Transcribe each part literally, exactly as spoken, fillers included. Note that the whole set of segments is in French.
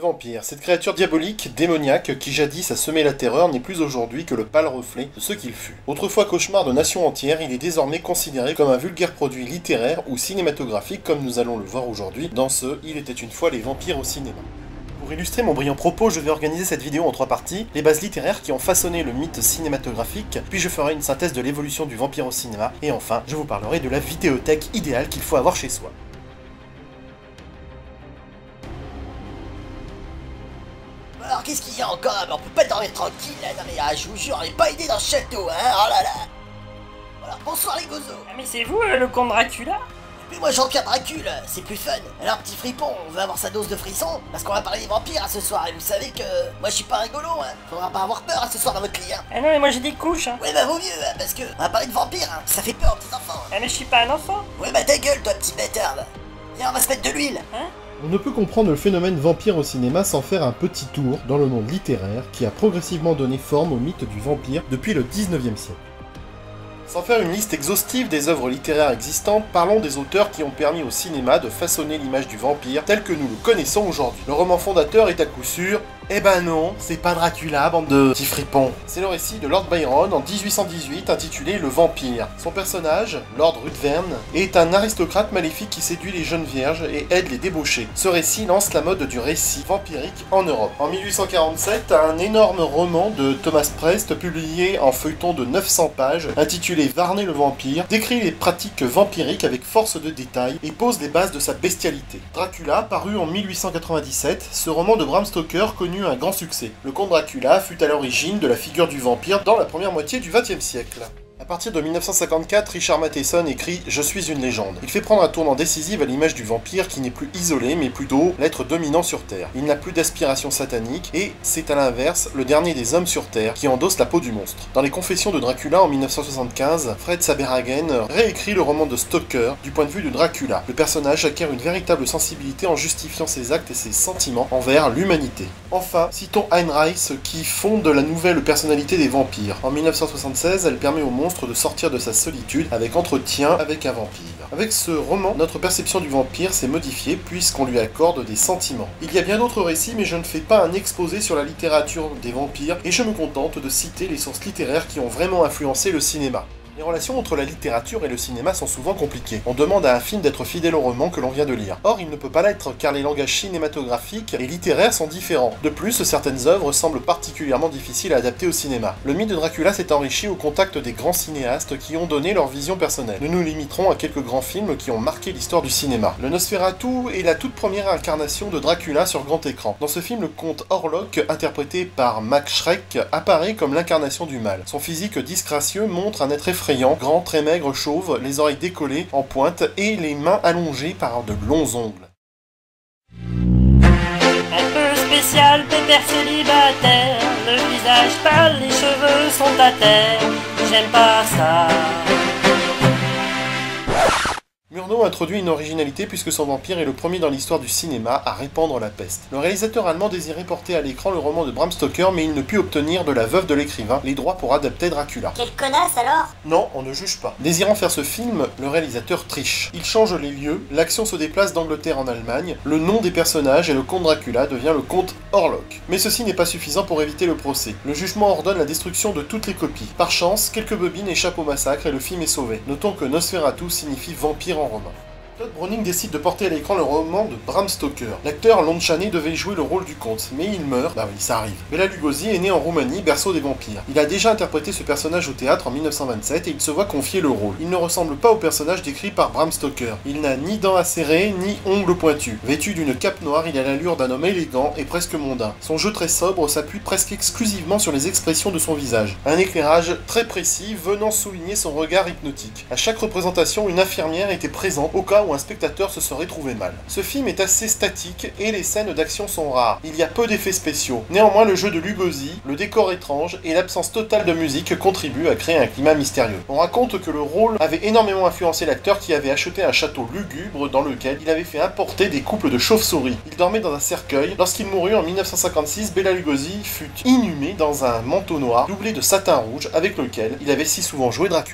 Le vampire, cette créature diabolique, démoniaque, qui jadis a semé la terreur, n'est plus aujourd'hui que le pâle reflet de ce qu'il fut. Autrefois cauchemar de nations entières, il est désormais considéré comme un vulgaire produit littéraire ou cinématographique, comme nous allons le voir aujourd'hui dans ce « Il était une fois les vampires au cinéma ». Pour illustrer mon brillant propos, je vais organiser cette vidéo en trois parties, les bases littéraires qui ont façonné le mythe cinématographique, puis je ferai une synthèse de l'évolution du vampire au cinéma, et enfin, je vous parlerai de la vidéothèque idéale qu'il faut avoir chez soi. Alors qu'est-ce qu'il y a encore? Mais on peut pas dormir tranquille là, non mais ah, je vous jure, on est pas aidé dans ce château, hein, oh là là. Voilà, bonsoir les gozos. Ah mais c'est vous euh, le comte Dracula? Mais moi Jean-Pierre Dracule, c'est plus fun. Alors petit fripon, on veut avoir sa dose de frisson, parce qu'on va parler des vampires à ce soir, et vous savez que moi je suis pas rigolo, hein. Faudra pas avoir peur à ce soir dans votre lit, hein. Ah non mais moi j'ai des couches, hein. Ouais bah vaut mieux, hein, parce que on va parler de vampires, hein. Ça fait peur aux petits enfants. Ah mais je suis pas un enfant. Ouais bah ta gueule toi petit bâtard. Viens on va se mettre de l'huile. Hein? On ne peut comprendre le phénomène vampire au cinéma sans faire un petit tour dans le monde littéraire qui a progressivement donné forme au mythe du vampire depuis le dix-neuvième siècle. Sans faire une liste exhaustive des œuvres littéraires existantes, parlons des auteurs qui ont permis au cinéma de façonner l'image du vampire tel que nous le connaissons aujourd'hui. Le roman fondateur est à coup sûr... Eh ben non, c'est pas Dracula, bande de petits fripons. C'est le récit de Lord Byron en dix-huit cent dix-huit intitulé Le Vampire. Son personnage, Lord Ruthven, est un aristocrate maléfique qui séduit les jeunes vierges et aide les débauchés. Ce récit lance la mode du récit vampirique en Europe. En mille huit cent quarante-sept, un énorme roman de Thomas Prest, publié en feuilleton de neuf cents pages, intitulé Varney le Vampire, décrit les pratiques vampiriques avec force de détail et pose les bases de sa bestialité. Dracula, paru en mille huit cent quatre-vingt-dix-sept, ce roman de Bram Stoker connut un grand succès. Le comte Dracula fut à l'origine de la figure du vampire dans la première moitié du vingtième siècle. À partir de mille neuf cent cinquante-quatre, Richard Matheson écrit « Je suis une légende ». Il fait prendre un tournant décisif à l'image du vampire qui n'est plus isolé, mais plutôt l'être dominant sur Terre. Il n'a plus d'aspiration satanique, et c'est à l'inverse le dernier des hommes sur Terre qui endosse la peau du monstre. Dans les Confessions de Dracula en mille neuf cent soixante-quinze, Fred Saberhagen réécrit le roman de Stoker du point de vue de Dracula. Le personnage acquiert une véritable sensibilité en justifiant ses actes et ses sentiments envers l'humanité. Enfin, citons Ayn Rice qui fonde la nouvelle personnalité des vampires. En mille neuf cent soixante-seize, elle permet au monstre de sortir de sa solitude avec entretien avec un vampire. Avec ce roman, notre perception du vampire s'est modifiée puisqu'on lui accorde des sentiments. Il y a bien d'autres récits, mais je ne fais pas un exposé sur la littérature des vampires et je me contente de citer les sources littéraires qui ont vraiment influencé le cinéma. Les relations entre la littérature et le cinéma sont souvent compliquées. On demande à un film d'être fidèle au roman que l'on vient de lire. Or, il ne peut pas l'être car les langages cinématographiques et littéraires sont différents. De plus, certaines œuvres semblent particulièrement difficiles à adapter au cinéma. Le mythe de Dracula s'est enrichi au contact des grands cinéastes qui ont donné leur vision personnelle. Nous nous limiterons à quelques grands films qui ont marqué l'histoire du cinéma. Le Nosferatu est la toute première incarnation de Dracula sur grand écran. Dans ce film, le comte Orlok, interprété par Max Schreck, apparaît comme l'incarnation du mal. Son physique disgracieux montre un être effrayant, grand, très maigre, chauve, les oreilles décollées en pointe et les mains allongées par de longs ongles. Un peu spécial, pépère célibataire, le visage pâle, les cheveux sont à terre, j'aime pas ça. Murnau introduit une originalité puisque son vampire est le premier dans l'histoire du cinéma à répandre la peste. Le réalisateur allemand désirait porter à l'écran le roman de Bram Stoker, mais il ne put obtenir de la veuve de l'écrivain les droits pour adapter Dracula. Quelle connasse alors? Non, on ne juge pas. Désirant faire ce film, le réalisateur triche. Il change les lieux, l'action se déplace d'Angleterre en Allemagne, le nom des personnages et le comte Dracula devient le comte Orlok. Mais ceci n'est pas suffisant pour éviter le procès. Le jugement ordonne la destruction de toutes les copies. Par chance, quelques bobines échappent au massacre et le film est sauvé. Notons que Nosferatu signifie vampire en romain. Todd Browning décide de porter à l'écran le roman de Bram Stoker. L'acteur Lon Chaney devait jouer le rôle du comte, mais il meurt, bah oui, ça arrive. Bela Lugosi est né en Roumanie, berceau des vampires. Il a déjà interprété ce personnage au théâtre en mille neuf cent vingt-sept et il se voit confier le rôle. Il ne ressemble pas au personnage décrit par Bram Stoker. Il n'a ni dents acérées, ni ongles pointus. Vêtu d'une cape noire, il a l'allure d'un homme élégant et presque mondain. Son jeu très sobre s'appuie presque exclusivement sur les expressions de son visage. Un éclairage très précis venant souligner son regard hypnotique. À chaque représentation, une infirmière était présente au cas où un spectateur se serait trouvé mal. Ce film est assez statique et les scènes d'action sont rares. Il y a peu d'effets spéciaux. Néanmoins, le jeu de Lugosi, le décor étrange et l'absence totale de musique contribuent à créer un climat mystérieux. On raconte que le rôle avait énormément influencé l'acteur qui avait acheté un château lugubre dans lequel il avait fait importer des couples de chauves-souris. Il dormait dans un cercueil. Lorsqu'il mourut en mille neuf cent cinquante-six, Bela Lugosi fut inhumé dans un manteau noir doublé de satin rouge avec lequel il avait si souvent joué Dracula.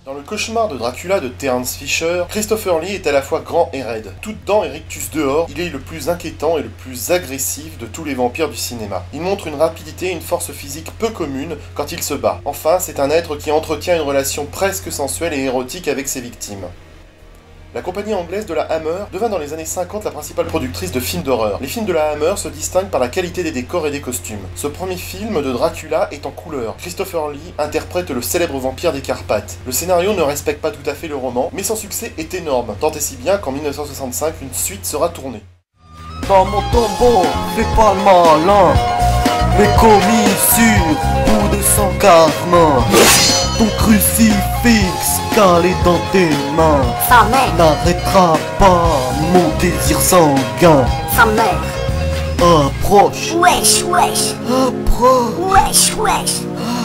Dans le cauchemar de Dracula de Terence Fisher, Christopher Lee est à la fois grand et raide. Toute dent et rictus dehors, il est le plus inquiétant et le plus agressif de tous les vampires du cinéma. Il montre une rapidité et une force physique peu communes quand il se bat. Enfin, c'est un être qui entretient une relation presque sensuelle et érotique avec ses victimes. La compagnie anglaise de la Hammer devint dans les années cinquante la principale productrice de films d'horreur. Les films de la Hammer se distinguent par la qualité des décors et des costumes. Ce premier film de Dracula est en couleur. Christopher Lee interprète le célèbre vampire des Carpates. Le scénario ne respecte pas tout à fait le roman, mais son succès est énorme, tant et si bien qu'en mille neuf cent soixante-cinq, une suite sera tournée. Dans mon tombeau, fais pas le malin, mais commis sur bout de son karma. Ton crucifix calé dans tes mains Sa mère, n'arrêtera pas mon désir sanguin. sa mère. Approche, Wesh, wesh, approche, wesh, wesh.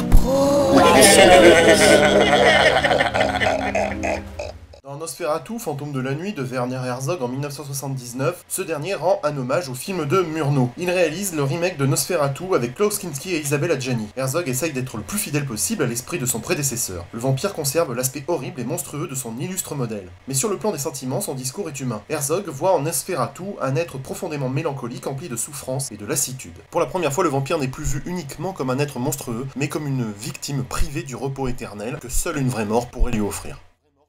Dans Nosferatu, fantôme de la nuit de Werner Herzog en mille neuf cent soixante-dix-neuf, ce dernier rend un hommage au film de Murnau. Il réalise le remake de Nosferatu avec Klaus Kinski et Isabelle Adjani. Herzog essaye d'être le plus fidèle possible à l'esprit de son prédécesseur. Le vampire conserve l'aspect horrible et monstrueux de son illustre modèle. Mais sur le plan des sentiments, son discours est humain. Herzog voit en Nosferatu un être profondément mélancolique, empli de souffrance et de lassitude. Pour la première fois, le vampire n'est plus vu uniquement comme un être monstrueux, mais comme une victime privée du repos éternel que seule une vraie mort pourrait lui offrir.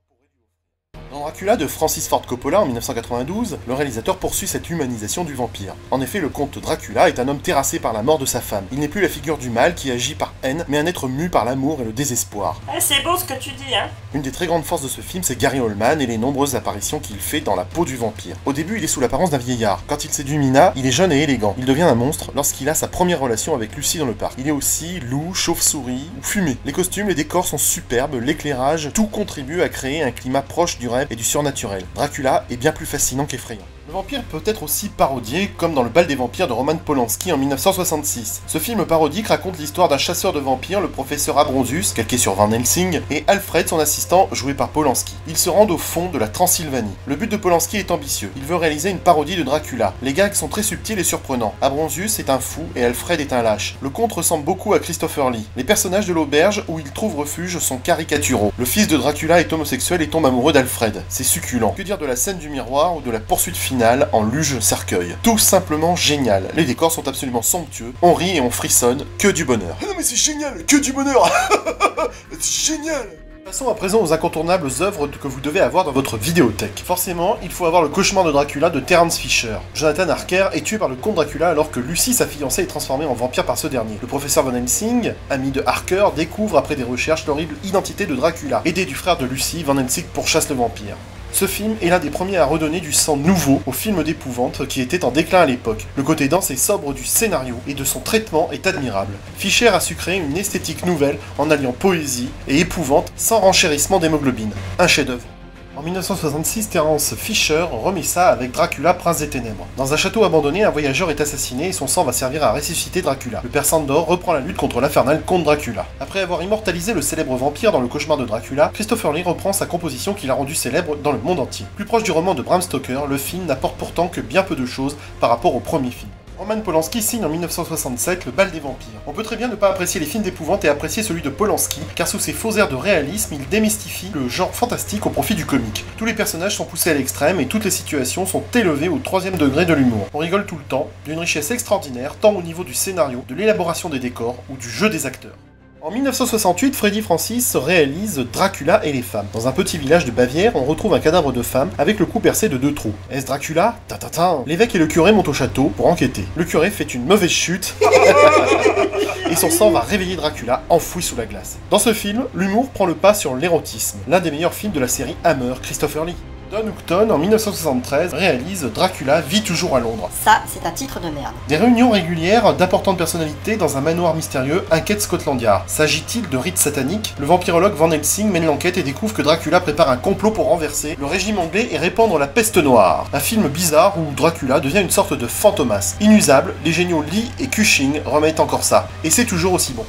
Dans Dracula de Francis Ford Coppola en mille neuf cent quatre-vingt-douze, le réalisateur poursuit cette humanisation du vampire. En effet, le comte Dracula est un homme terrassé par la mort de sa femme. Il n'est plus la figure du mal qui agit par haine, mais un être mu par l'amour et le désespoir. Eh, c'est beau ce que tu dis, hein. Une des très grandes forces de ce film, c'est Gary Oldman et les nombreuses apparitions qu'il fait dans la peau du vampire. Au début, il est sous l'apparence d'un vieillard. Quand il séduit Mina, il est jeune et élégant. Il devient un monstre lorsqu'il a sa première relation avec Lucy dans le parc. Il est aussi loup, chauve-souris ou fumée. Les costumes, les décors sont superbes, l'éclairage, tout contribue à créer un climat proche du rêve et du surnaturel. Dracula est bien plus fascinant qu'effrayant. Le vampire peut être aussi parodié, comme dans Le Bal des vampires de Roman Polanski en mille neuf cent soixante-six. Ce film parodique raconte l'histoire d'un chasseur de vampires, le professeur Abronsius, calqué sur Van Helsing, et Alfred, son assistant, joué par Polanski. Ils se rendent au fond de la Transylvanie. Le but de Polanski est ambitieux. Il veut réaliser une parodie de Dracula. Les gags sont très subtils et surprenants. Abronsius est un fou et Alfred est un lâche. Le conte ressemble beaucoup à Christopher Lee. Les personnages de l'auberge où il trouve refuge sont caricaturaux. Le fils de Dracula est homosexuel et tombe amoureux d'Alfred. C'est succulent. Que dire de la scène du miroir ou de la poursuite finale en luge cercueil. Tout simplement génial. Les décors sont absolument somptueux. On rit et on frissonne. Que du bonheur. Ah non mais c'est génial. Que du bonheur. C'est génial. Passons à présent aux incontournables œuvres que vous devez avoir dans votre vidéothèque. Forcément, il faut avoir le cauchemar de Dracula de Terence Fisher. Jonathan Harker est tué par le comte Dracula alors que Lucy, sa fiancée, est transformée en vampire par ce dernier. Le professeur Van Helsing, ami de Harker, découvre après des recherches l'horrible identité de Dracula. Aidé du frère de Lucy, Van Helsing pourchasse le vampire. Ce film est l'un des premiers à redonner du sang nouveau au film d'épouvante qui était en déclin à l'époque. Le côté dense et sobre du scénario et de son traitement est admirable. Fisher a su créer une esthétique nouvelle en alliant poésie et épouvante sans renchérissement d'hémoglobine. Un chef-d'œuvre. En mille neuf cent soixante-six, Terence Fisher remet ça avec Dracula, prince des ténèbres. Dans un château abandonné, un voyageur est assassiné et son sang va servir à ressusciter Dracula. Le père Sandor reprend la lutte contre l'infernal comte Dracula. Après avoir immortalisé le célèbre vampire dans le cauchemar de Dracula, Christopher Lee reprend sa composition qui l'a rendu célèbre dans le monde entier. Plus proche du roman de Bram Stoker, le film n'apporte pourtant que bien peu de choses par rapport au premier film. Roman Polanski signe en mille neuf cent soixante-sept Le Bal des vampires. On peut très bien ne pas apprécier les films d'épouvante et apprécier celui de Polanski, car sous ses faux airs de réalisme, il démystifie le genre fantastique au profit du comique. Tous les personnages sont poussés à l'extrême et toutes les situations sont élevées au troisième degré de l'humour. On rigole tout le temps, d'une richesse extraordinaire, tant au niveau du scénario, de l'élaboration des décors ou du jeu des acteurs. En mille neuf cent soixante-huit, Freddy Francis réalise Dracula et les femmes. Dans un petit village de Bavière, on retrouve un cadavre de femme avec le cou percé de deux trous. Est-ce Dracula? Tatatin. L'évêque et le curé montent au château pour enquêter. Le curé fait une mauvaise chute et son sang va réveiller Dracula enfoui sous la glace. Dans ce film, l'humour prend le pas sur l'érotisme. L'un des meilleurs films de la série Hammer, Christopher Lee. Don Houghton, en mille neuf cent soixante-treize, réalise Dracula vit toujours à Londres. Ça, c'est un titre de merde. Des réunions régulières d'importantes personnalités dans un manoir mystérieux inquiètent Scotland Yard. S'agit-il de rites sataniques? Le vampirologue Van Helsing mène l'enquête et découvre que Dracula prépare un complot pour renverser le régime anglais et répandre la peste noire. Un film bizarre où Dracula devient une sorte de fantomas. Inusable, les géniaux Lee et Cushing remettent encore ça. Et c'est toujours aussi bon.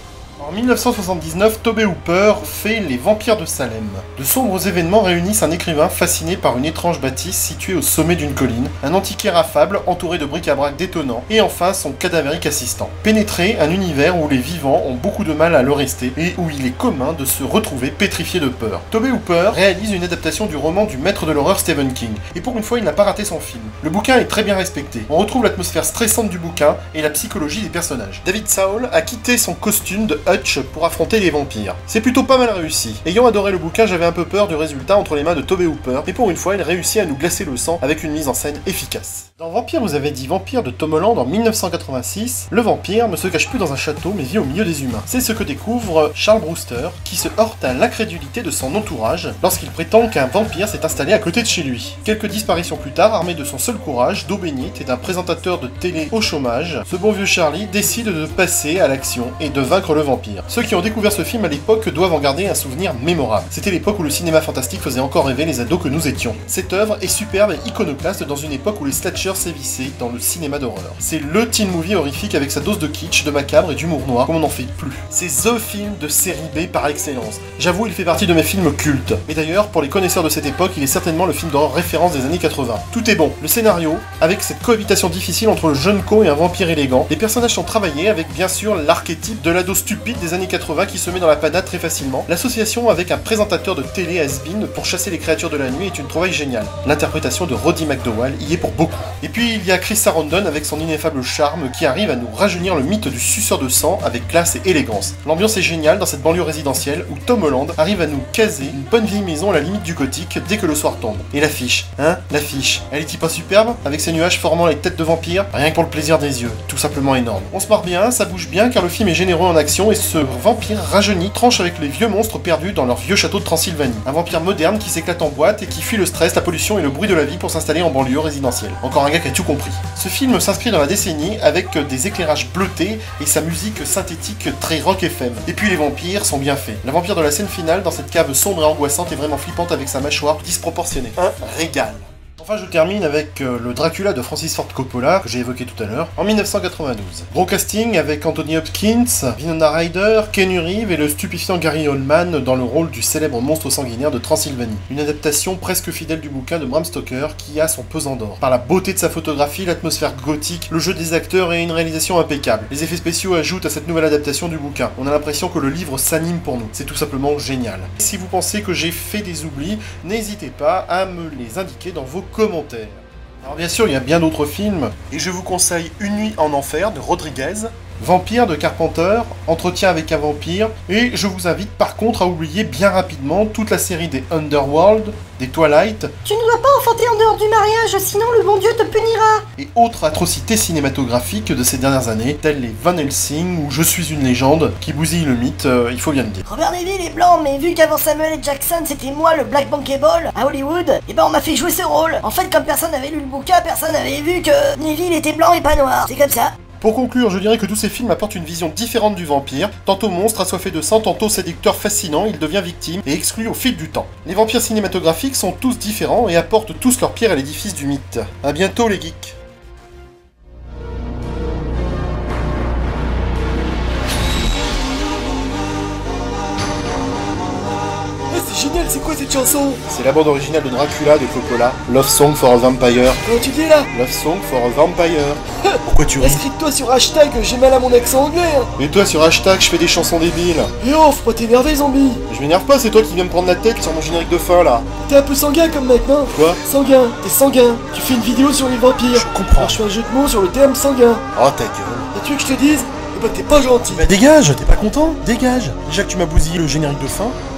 En mille neuf cent soixante-dix-neuf, Tobe Hooper fait Les Vampires de Salem. De sombres événements réunissent un écrivain fasciné par une étrange bâtisse située au sommet d'une colline, un antiquaire affable entouré de bric-à-brac détonnants, et enfin son cadavérique assistant. Pénétrer un univers où les vivants ont beaucoup de mal à le rester, et où il est commun de se retrouver pétrifié de peur. Tobe Hooper réalise une adaptation du roman du maître de l'horreur Stephen King, et pour une fois il n'a pas raté son film. Le bouquin est très bien respecté, on retrouve l'atmosphère stressante du bouquin et la psychologie des personnages. David Soul a quitté son costume de Hutch pour affronter les vampires. C'est plutôt pas mal réussi. Ayant adoré le bouquin, j'avais un peu peur du résultat entre les mains de Tobe Hooper, et pour une fois, il réussit à nous glacer le sang avec une mise en scène efficace. Dans Vampire, vous avez dit Vampire de Tom Holland en mille neuf cent quatre-vingt-six, le vampire ne se cache plus dans un château mais vit au milieu des humains. C'est ce que découvre Charles Brewster, qui se heurte à l'incrédulité de son entourage lorsqu'il prétend qu'un vampire s'est installé à côté de chez lui. Quelques disparitions plus tard, armé de son seul courage, d'eau bénite et d'un présentateur de télé au chômage, ce bon vieux Charlie décide de passer à l'action et de vaincre le vampire. Ceux qui ont découvert ce film à l'époque doivent en garder un souvenir mémorable. C'était l'époque où le cinéma fantastique faisait encore rêver les ados que nous étions. Cette œuvre est superbe et iconoclaste dans une époque où les slashers sévissaient dans le cinéma d'horreur. C'est le teen movie horrifique avec sa dose de kitsch, de macabre et d'humour noir comme on n'en fait plus. C'est THE film de série B par excellence. J'avoue, il fait partie de mes films cultes. Et d'ailleurs, pour les connaisseurs de cette époque, il est certainement le film d'horreur référence des années quatre-vingts. Tout est bon. Le scénario, avec cette cohabitation difficile entre le jeune co et un vampire élégant, les personnages sont travaillés avec bien sûr l'archétype de l'ado stupide des années quatre-vingts qui se met dans la panade très facilement. L'association avec un présentateur de télé has-been pour chasser les créatures de la nuit est une trouvaille géniale. L'interprétation de Roddy McDowall y est pour beaucoup. Et puis il y a Chris Sarandon avec son ineffable charme qui arrive à nous rajeunir le mythe du suceur de sang avec classe et élégance. L'ambiance est géniale dans cette banlieue résidentielle où Tom Holland arrive à nous caser une bonne vieille maison à la limite du gothique dès que le soir tombe. Et l'affiche, hein, l'affiche, elle est-il pas superbe avec ses nuages formant les têtes de vampires? Rien que pour le plaisir des yeux, tout simplement énorme. On se marre bien, ça bouge bien car le film est généreux en action et ce vampire rajeuni tranche avec les vieux monstres perdus dans leur vieux château de Transylvanie. Un vampire moderne qui s'éclate en boîte et qui fuit le stress, la pollution et le bruit de la vie pour s'installer en banlieue résidentielle. Encore un gars qui a tout compris. Ce film s'inscrit dans la décennie avec des éclairages bleutés et sa musique synthétique très rock F M. Et puis les vampires sont bien faits. La vampire de la scène finale dans cette cave sombre et angoissante est vraiment flippante avec sa mâchoire disproportionnée. Un régal. Enfin, je termine avec euh, le Dracula de Francis Ford Coppola, que j'ai évoqué tout à l'heure, en mille neuf cent quatre-vingt-douze. Gros casting avec Anthony Hopkins, Winona Ryder, Keanu Reeves et le stupéfiant Gary Oldman dans le rôle du célèbre monstre sanguinaire de Transylvanie. Une adaptation presque fidèle du bouquin de Bram Stoker qui a son pesant d'or. Par la beauté de sa photographie, l'atmosphère gothique, le jeu des acteurs et une réalisation impeccable. Les effets spéciaux ajoutent à cette nouvelle adaptation du bouquin. On a l'impression que le livre s'anime pour nous. C'est tout simplement génial. Si vous pensez que j'ai fait des oublis, n'hésitez pas à me les indiquer dans vos commentaires. Alors bien sûr, il y a bien d'autres films, et je vous conseille Une nuit en enfer de Rodriguez, Vampire de Carpenter, Entretien avec un vampire, et je vous invite par contre à oublier bien rapidement toute la série des Underworld, des Twilight, Tu ne dois pas enfanter en dehors du mariage, sinon le bon Dieu te punira. et autres atrocités cinématographiques de ces dernières années, telles les Van Helsing ou Je suis une légende, qui bousillent le mythe, euh, il faut bien le dire. Robert Neville est blanc, mais vu qu'avant Samuel L. Jackson c'était moi le Black Bankable à Hollywood, et ben on m'a fait jouer ce rôle. En fait, comme personne n'avait lu le bouquin, personne n'avait vu que Neville était blanc et pas noir. C'est comme ça. Pour conclure, je dirais que tous ces films apportent une vision différente du vampire. Tantôt monstre assoiffé de sang, tantôt séducteur fascinant, il devient victime et exclu au fil du temps. Les vampires cinématographiques sont tous différents et apportent tous leur pierre à l'édifice du mythe. A bientôt les geeks. C'est génial, c'est quoi cette chanson? C'est la bande originale de Dracula de Coppola, Love Song for a Vampire. Comment tu dis là? Love Song for a Vampire. Pourquoi tu ris? Inscris-toi sur hashtag, j'ai mal à mon accent anglais hein. Et toi sur hashtag, je fais des chansons débiles. Et oh, faut pas t'énerver zombie. Je m'énerve pas, c'est toi qui viens me prendre la tête sur mon générique de fin là. T'es un peu sanguin comme mec, non? Quoi? Sanguin, t'es sanguin. Tu fais une vidéo sur les vampires. Je comprends. Alors je fais un jeu de mots sur le terme sanguin. Oh ta gueule. Et tu veux que je te dise? Eh ben t'es pas gentil. Bah dégage, t'es pas content? Dégage. Déjà que tu m'as bousillé le générique de fin.